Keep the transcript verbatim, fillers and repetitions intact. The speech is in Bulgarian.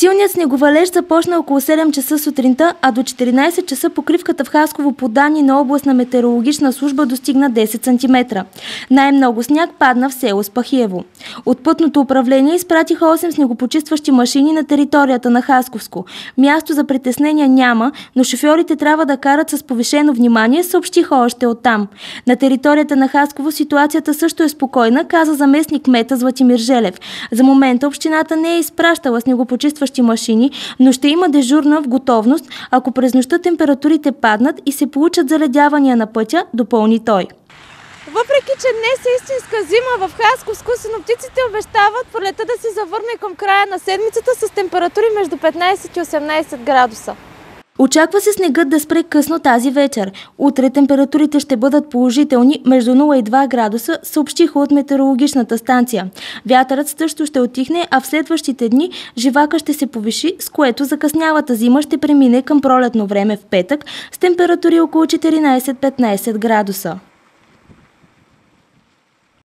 Силният снеговалеж започна около седем часа сутринта, а до четиринайсет часа покривката в Хасково по данни на областна метеорологична служба достигна десет сантиметра. Най-много сняг падна в село Спахиево. От пътното управление изпратиха осем снегопочистващи машини на територията на Хасковско. Място за притеснения няма, но шофьорите трябва да карат с повишено внимание, съобщиха още оттам. На територията на Хасково ситуацията също е спокойна, каза заместник кмета Златимир Желев. За момента общината не е изпращала снегопочистващи машини, но ще има дежурна в готовност, ако през нощта температурите паднат и се получат заледявания на пътя, допълни той. Въпреки че днес е истинска зима в Хасковско, синоптиците обещават пролетта да се завърне към края на седмицата с температури между петнайсет и осемнайсет градуса. Очаква се снегът да спре късно тази вечер. Утре температурите ще бъдат положителни между нула и два градуса, съобщиха от метеорологичната станция. Вятърът също ще отихне, а в следващите дни живака ще се повиши, с което закъснялата зима ще премине към пролетно време в петък с температури около четиринайсет-петнайсет градуса.